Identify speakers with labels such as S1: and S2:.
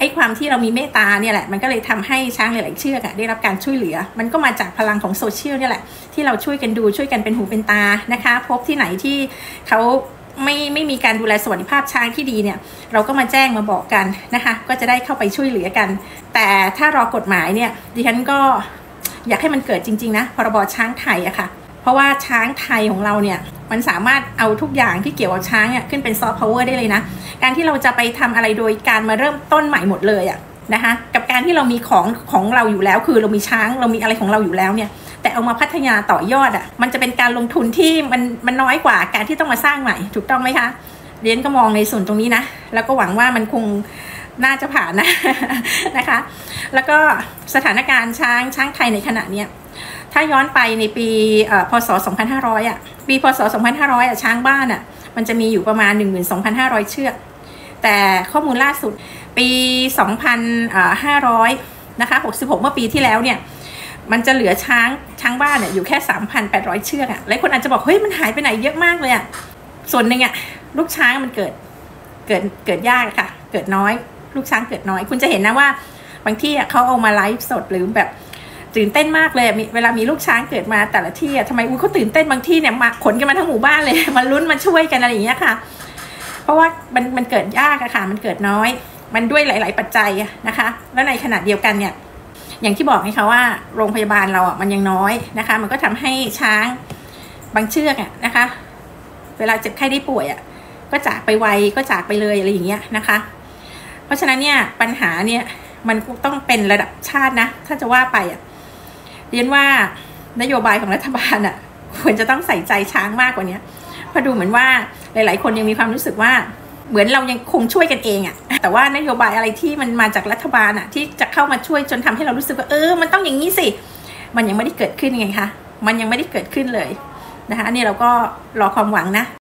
S1: อ้ความที่เรามีเมตตาเนี่ยแหละมันก็เลยทำให้ช้างหลายๆเชือกได้รับการช่วยเหลือมันก็มาจากพลังของโซเชียลเนี่ยแหละที่เราช่วยกันดูช่วยกันเป็นหูเป็นตานะคะพบที่ไหนที่เขาไม่มีการดูแลสวัสดิภาพช้างที่ดีเนี่ยเราก็มาแจ้งมาบอกกันนะคะก็จะได้เข้าไปช่วยเหลือกันแต่ถ้ารอกฎหมายเนี่ยดิฉันก็อยากให้มันเกิดจริงๆนะพรบช้างไทยอะค่ะเพราะว่าช้างไทยของเราเนี่ยมันสามารถเอาทุกอย่างที่เกี่ยวกับช้างขึ้นเป็นซอฟต์พาวเวอร์ได้เลยนะการที่เราจะไปทำอะไรโดยการมาเริ่มต้นใหม่หมดเลยนะคะกับการที่เรามีของเราอยู่แล้วคือเรามีช้างเรามีอะไรของเราอยู่แล้วเนี่ยแต่เอามาพัฒนาต่อยอดมันจะเป็นการลงทุนที่มันน้อยกว่าการที่ต้องมาสร้างใหม่ถูกต้องไหมคะเรียนก็มองในส่วนตรงนี้นะแล้วก็หวังว่ามันคงน่าจะผ่านนะนะคะแล้วก็สถานการณ์ช้างไทยในขณะนี้ถ้าย้อนไปในปีพศ 2500ปีพศ 2500ช้างบ้านมันจะมีอยู่ประมาณ 12,500 เชือกแต่ข้อมูลล่าสุดปี 2,500 นะคะ66เมื่อปีที่แล้วเนี่ยมันจะเหลือช้างบ้านอยู่แค่ 3,800 เชือกหลายคนอาจจะบอกเฮ้ยมันหายไปไหนเยอะมากเลยส่วนหนึ่งลูกช้างมันเกิดยากค่ะเกิดน้อยลูกช้างเกิดน้อยคุณจะเห็นนะว่าบางที่เขาเอามาไลฟ์สดหรือแบบตื่นเต้นมากเลยเวลามีลูกช้างเกิดมาแต่ละที่ทำไมเขาตื่นเต้นบางที่เนี่ยมาขนกันมาทั้งหมู่บ้านเลยมาลุ้นมาช่วยกันอะไรอย่างเงี้ยค่ะเพราะว่ามันเกิดยากค่ะมันเกิดน้อยมันด้วยหลายๆปัจจัยนะคะแล้วในขณะเดียวกันเนี่ยอย่างที่บอกไงคะว่าโรงพยาบาลเรามันยังน้อยนะคะมันก็ทำให้ช้างบางเชือกนะคะเวลาเจ็บไข้ได้ป่วยก็จากไปไวก็จากไปเลยอะไรอย่างเงี้ยนะคะเพราะฉะนั้นเนี่ยปัญหาเนี่ยมันต้องเป็นระดับชาตินะถ้าจะว่าไปเรียนว่านโยบายของรัฐบาลควรจะต้องใส่ใจช้างมากกว่านี้เพราะดูเหมือนว่าหลายๆคนยังมีความรู้สึกว่าเหมือนเรายังคงช่วยกันเองแต่ว่านโยบายอะไรที่มันมาจากรัฐบาลที่จะเข้ามาช่วยจนทำให้เรารู้สึกว่ามันต้องอย่างนี้สิมันยังไม่ได้เกิดขึ้นไงคะมันยังไม่ได้เกิดขึ้นเลยนะคะอันนี้เราก็รอความหวังนะ